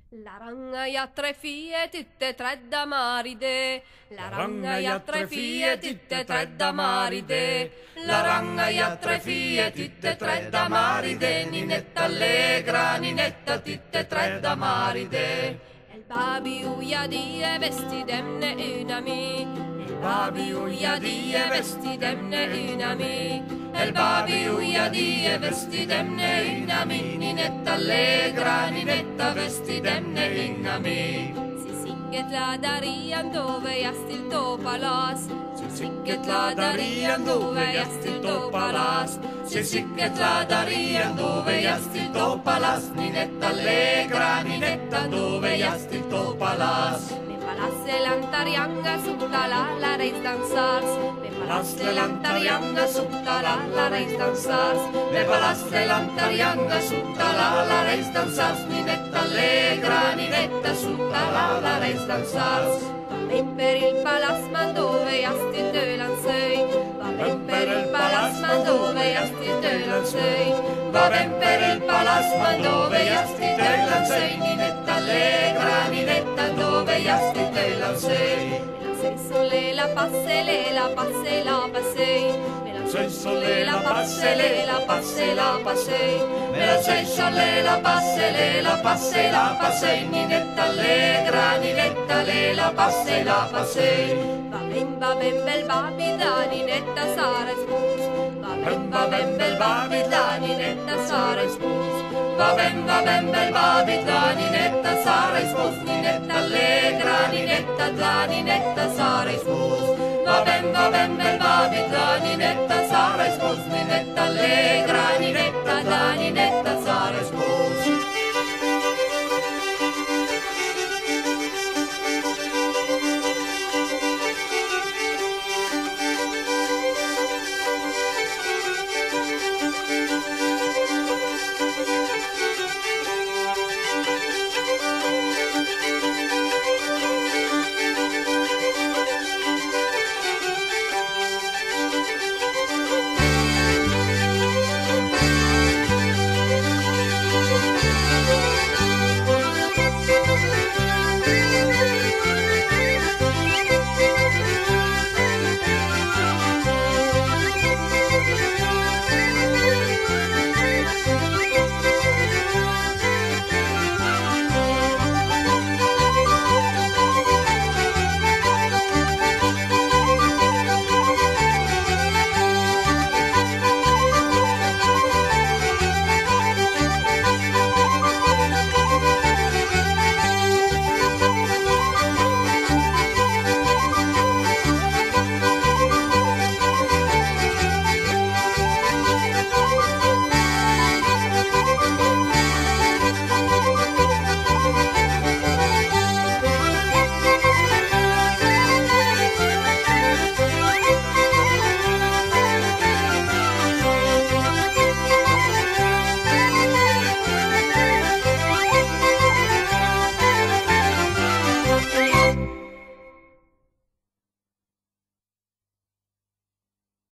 La rangaia ha tre figlie, tutte e tre da maride. La rangaia ha tre figlie, tutte e tre da maride. La rangaia ha tre figlie, tutte e tre da maride. Ninetta allegra, Ninetta, tutte e tre da maride. El babi uia die vesti demne unami. El babi uia die vesti demne unami. El babi uia die vesti demne unami. Ninetta allegra, Ninetta vesti demne unami. Si singet la darian dove jastil to palas. Si singet la darian dove jastil to palas. Si singet la darian dove jastil to palas. Ninetta allegra, Ninetta dove jastil to palas. Palasse l'antarianga sutta la reis dansars. Me palasse l'antarianga sutta la reis dansars. Me palasse l'antarianga sutta la reis dansars. Ninetta allegra, Ninetta sutta la reis dansars. Va per il palasman dove asti te lansei. Va per il palasman dove asti te lansei. Va per il palasman dove asti te lansei. Ninetta allegra, Ninetta dove asti te lansei. Sole la passe, la passe, la passei. Me la sei sole la passe, la passe, la passei. Me la sei sole la passe, la passe, la passei. Ninetta allegra, Ninetta la passe, la passei. Va ben bel babi da Ninetta sara spus. Va ben bel babi da Ninetta sara spus. Va ben bel babi da Ninetta sara spus. Ninetta allegra, Ninetta da Ninetta sara spus. Va ben bel babi da Ninetta sara spus. Ninetta allegra, Ninetta